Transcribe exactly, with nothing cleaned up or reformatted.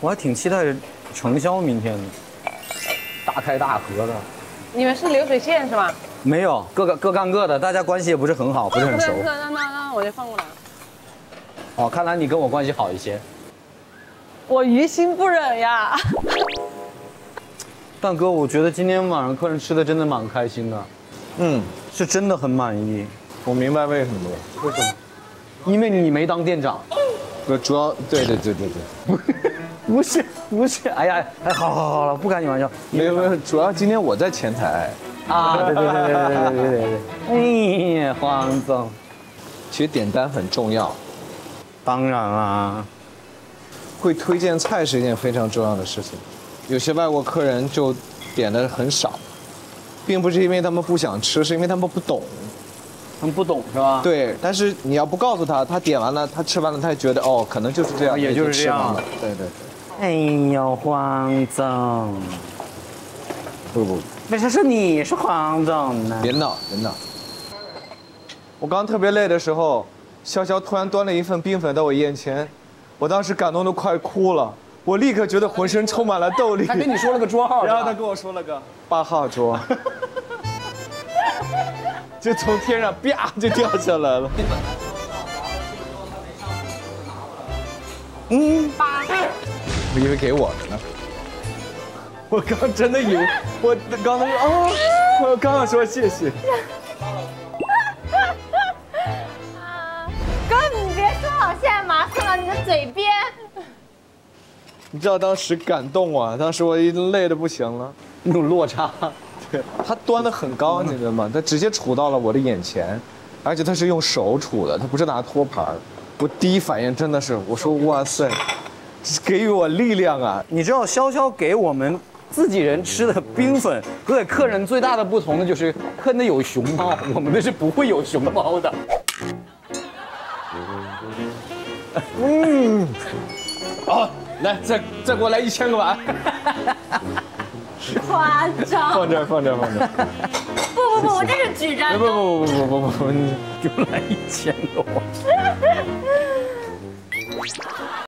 我还挺期待成宵明天的，大开大合的。 你们是流水线是吧？ 没有，各个各干各的，大家关系也不是很好，不是很熟。 那那那那我就放过来。 哦，看来你跟我关系好一些。 我于心不忍呀。 但哥，我觉得今天晚上客人吃的真的蛮开心的， 嗯， 是真的很满意。 我明白为什么了。 为什么？因为你没当店长。 不，主要对对对对对， 不是不是，哎呀，哎，好好好了，不开你玩笑。 没有没有，主要今天我在前台。 啊，对对对对对对对对对。哎呀，黄总， 其实点单很重要， 当然啦， 会推荐菜是一件非常重要的事情。有些外国客人就点的很少，并不是因为他们不想吃，是因为他们不懂。 他们不懂是吧？ 对，但是你要不告诉他，他点完了，他吃完了，他也觉得哦，可能就是这样， 也就是这样。 对对对。 哎呦，黄总， 不不， 为啥是你是黄总呢？ 别闹别闹。我刚特别累的时候，潇潇突然端了一份冰粉到我眼前，我当时感动得快哭了，我立刻觉得浑身充满了动力。 他跟你说了个桌号， 然后他跟我说了个八号桌。就从天上啪就掉下来了。嗯，我以为给我的呢。我刚真的以为，我刚才说啊，我刚刚说谢谢。 哥，你别说了，现在麻死了你的嘴边。 你知道当时感动啊，当时我已经累得不行了， 那种落差。 他端得很高，你知道吗？他直接杵到了我的眼前，而且他是用手杵的，他不是拿托盘。我第一反应真的是，我说哇塞，给予我力量啊！ 你知道潇潇给我们自己人吃的冰粉和给客人最大的不同的就是客人的有熊猫，我们的是不会有熊猫的。 嗯，好，来再再给我来一千个碗。 夸张！ 放这儿，放这儿，放这儿。 不不不，我这是举着。 不不不不不不不，你给我来一千个碗。